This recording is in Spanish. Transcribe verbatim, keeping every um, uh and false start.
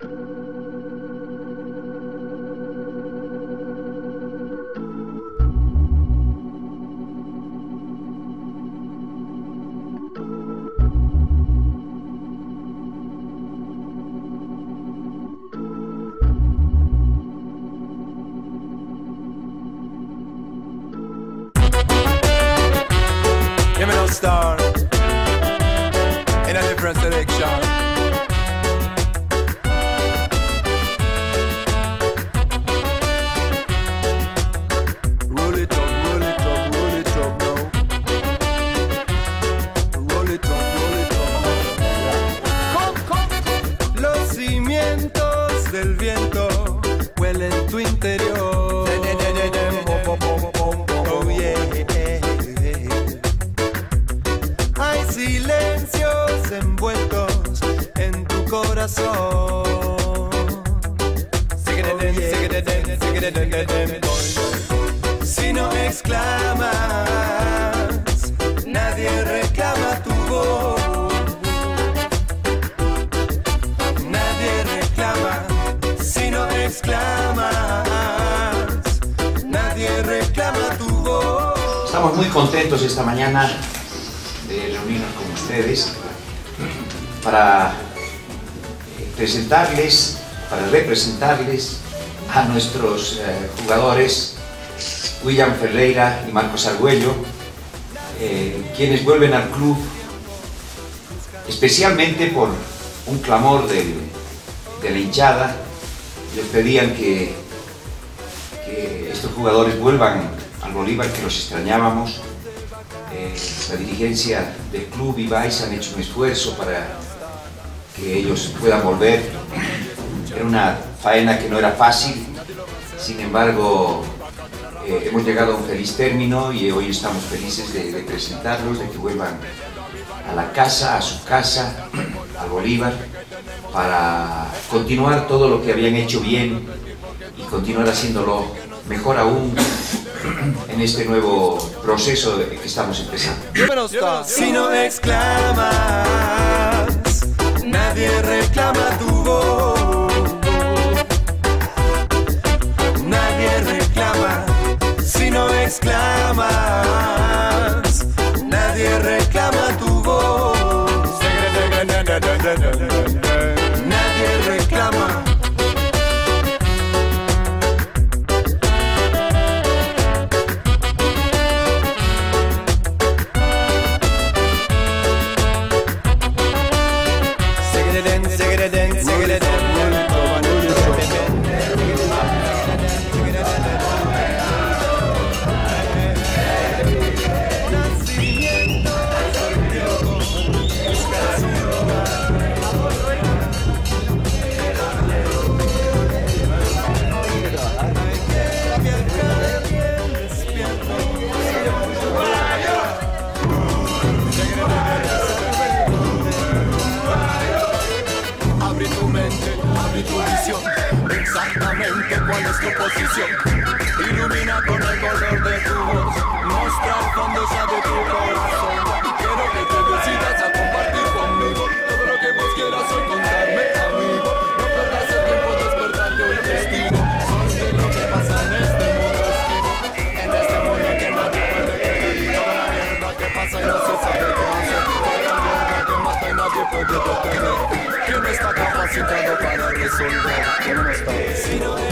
Give me no star in a different selection. Roll it up, roll it up, roll it up now. Roll it up, roll it up now. Come, come. Los cimientos del viento huelen tu interior. Oh yeah. Silencios envueltos en tu corazón. Si no exclamas, nadie reclama tu voz. Nadie reclama. Si no exclamas, nadie reclama tu voz. Estamos muy contentos esta mañana de reunirnos con ustedes para presentarles, para representarles a nuestros eh, jugadores William Ferreira y Marcos Argüello, eh, quienes vuelven al club especialmente por un clamor del, de la hinchada. Les pedían que, que estos jugadores vuelvan al Bolívar, que los extrañábamos. Eh, la dirigencia del club y Vice han hecho un esfuerzo para que ellos puedan volver. Era una faena que no era fácil, sin embargo eh, hemos llegado a un feliz término y hoy estamos felices de, de presentarlos, de que vuelvan a la casa, a su casa, al Bolívar, para continuar todo lo que habían hecho bien y continuar haciéndolo mejor aún en este nuevo proceso que estamos empezando. Si no exclamas, nadie reclama tu voz. Nadie reclama. Si no exclamas, nadie reclama tu voz. Nadie reclama. Exactamente cuál es tu posición. Ilumina con el color de tu voz. Mostra el fondo ya de tu corazón. Quiero que te decidas a compartir conmigo todo lo que vos quieras hoy contarme, amigo. No perdas el tiempo, despertarte hoy testigo. Sos de lo que pasa en este mundo esquivo. En este mundo que nadie puede creer. Toda la mierda que pasa y no se sabe qué hacer. Toda la mierda que mata y nadie puede detener. ¿Quién está capacitado para resolver? ¿Quién no está?